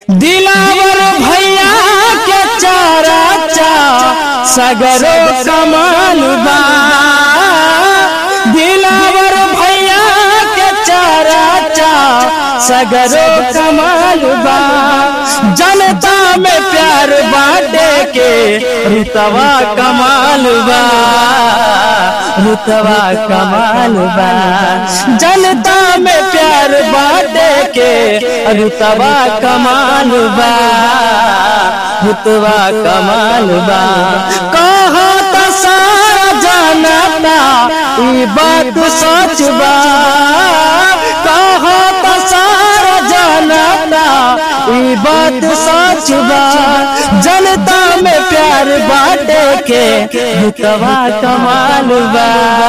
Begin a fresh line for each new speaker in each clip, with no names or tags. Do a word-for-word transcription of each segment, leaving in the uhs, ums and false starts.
दिलावर भैया के चारा चा सगरो कमाल बा। दिलावर भैया के चारा चा सगरो कमाल बा। जनता में प्यार बांटे के रुतवा कमाल बा, रुतवा कमाल बा। जनता में प्यार बांटे के रुतवा कमाल बा, रुतवा कमाल बा। कहा तो सारा जानता ई बात सच बा। कहा तो सारा जानता ई बात सच बा। जनता में प्यार बांटे के रुतवा कमाल बा,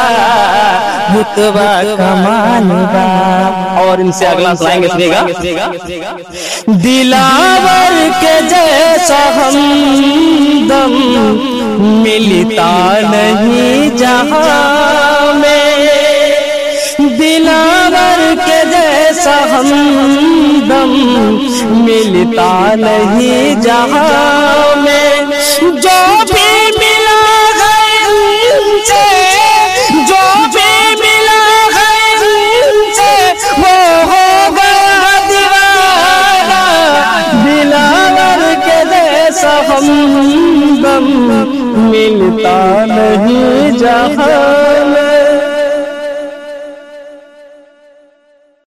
रुतवा कमाल बा। और इनसे अगला सुनाएंगे, सुनिएगा। दिलावर के जैसा हमदम मिलता नहीं जहां में। दिलावर के जैसा हमदम मिलता नहीं जहां में। जो भी मिला है उनसे, जो भी मिला है उनसे, वो हो गया दीवाना। दिलावर के जैसा हमदम मिलता नहीं जहां में।